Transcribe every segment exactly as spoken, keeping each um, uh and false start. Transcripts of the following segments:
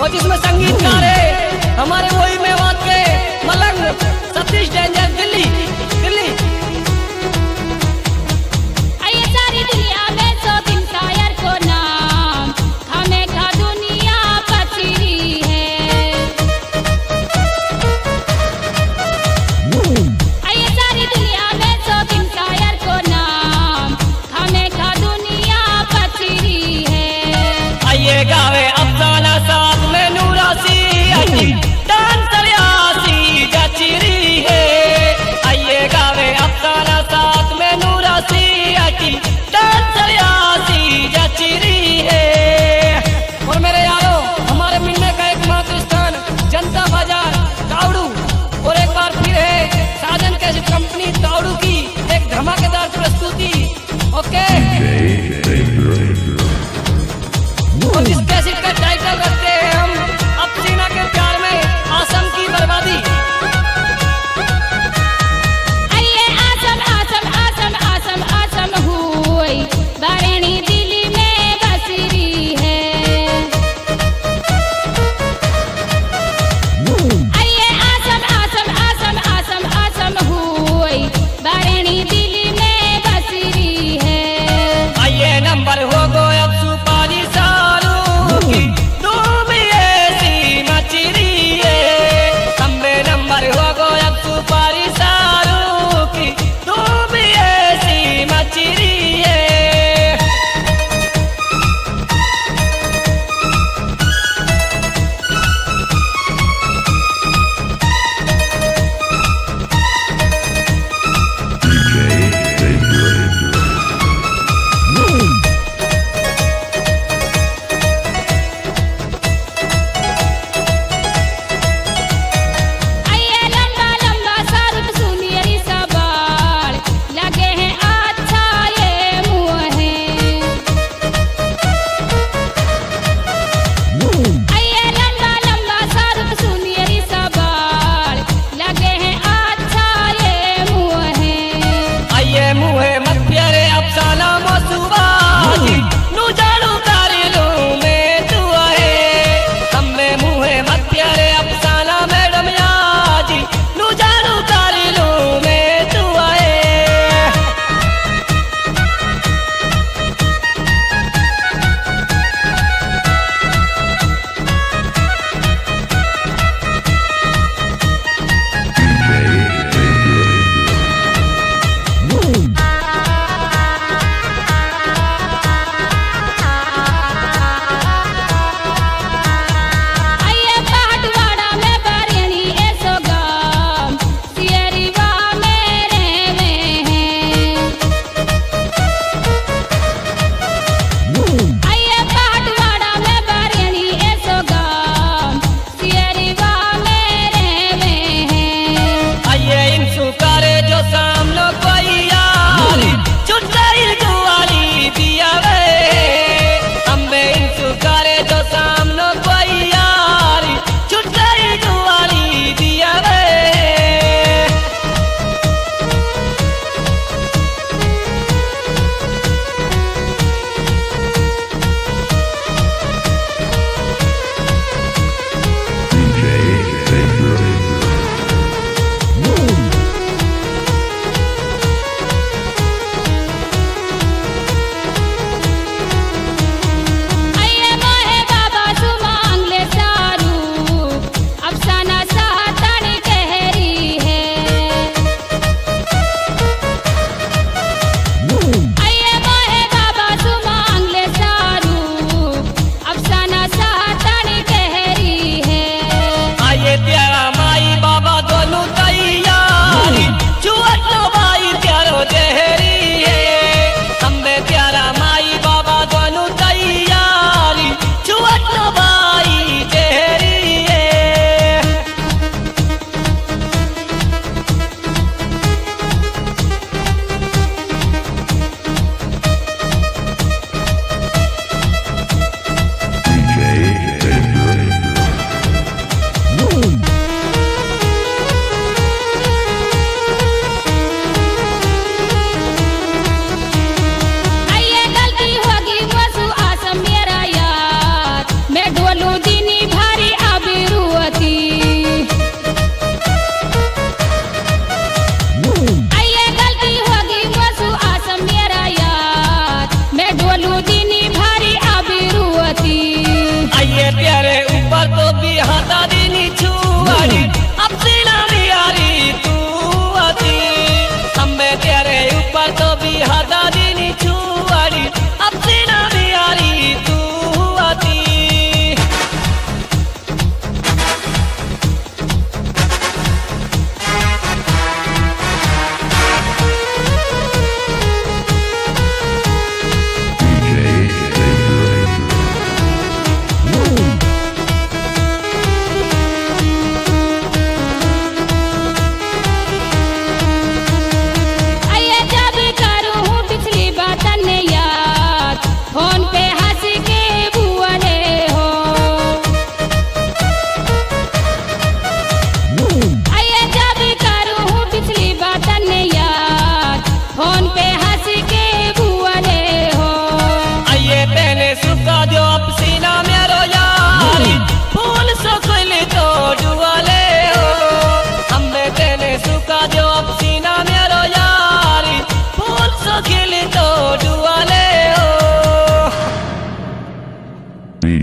और जिसमें संगीतकार है हमारे वही मेवात के मलंग सतीश डेंजर दिल्ली दिल्ली। आइए सारी दुनिया में शौकीन शायर को नाम खामे खा दुनिया पथरी है। आइए सारी दुनिया में शौकीन शायर को नाम खामे खा दुनिया पथरी है। आइए गावे अफसाना साथ में नूरासी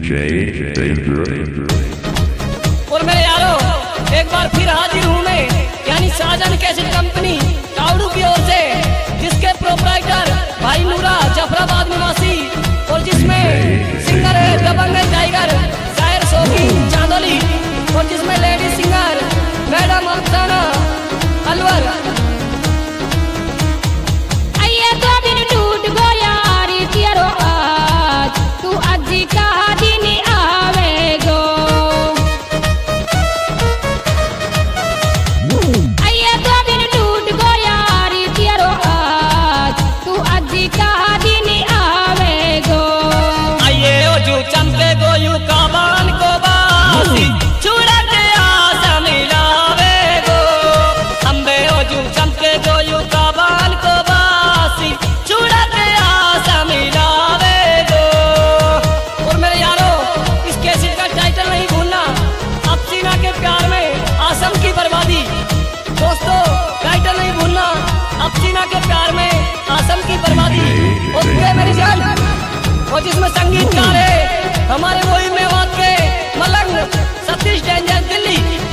और मेरे यारो एक बार फिर हाजिर हूँ मैं, यानी साजन कैसेट कंपनी तावड़ू की ओर से, जिसके प्रोपराइटर भाई नूरा जफराबाद निवासी, और जिसमें सिंगर है दबंग टाइगर शायर शौकीन चांदोली, और जिसमें लेडी सिंगर मैडम अफसाना अलवर। आइए तो दिन टूट गया रे तेरो आज, तू अजी का दिन आवेगो। आइए तो दिन टूट गया रे तेरो आज, तू अजी का दिन आवेगो। आइए ओ जो चमके गो यू काबान को बासी, छुड़ा के आशा मिलावे गो। अंबे ओ जो चमके गो यू काबान को बासी, छुड़ा के आशा मिलावे गो। और मेरे यारो इस कैसेट का टाइटल नहीं भूलना, अफसीना के प्यार में आसम की बर्बादी। दोस्तों टाइटल नहीं भूलना, अफसीना के प्यार में आसम की बर्बादी। और ये मेरी जान, और जिसमें संगीतकार है हमारे वही मेवात के मलंग सतीश डेंजर दिल्ली।